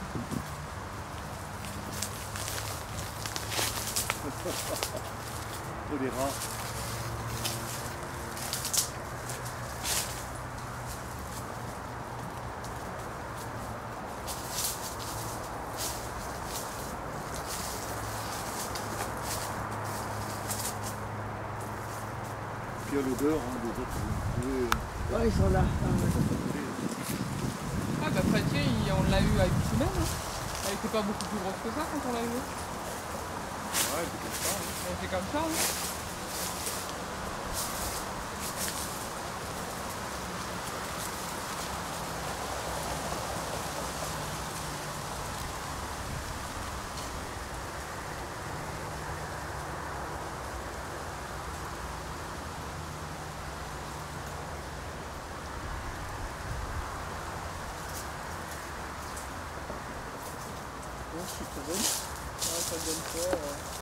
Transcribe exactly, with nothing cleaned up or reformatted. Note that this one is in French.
Oh les rats. Puis il y a l'odeur hein, des autres. Vous pouvez... Ouais, ils sont là. Ah bah Fatier, on l'a eu à une semaine. Hein. Elle était pas beaucoup plus grosse que ça quand on l'a eu. Ouais, c'est comme ça. Hein. Elle était comme ça. Hein. Bon, c'est très bon. Ouais, ça donne quoi euh...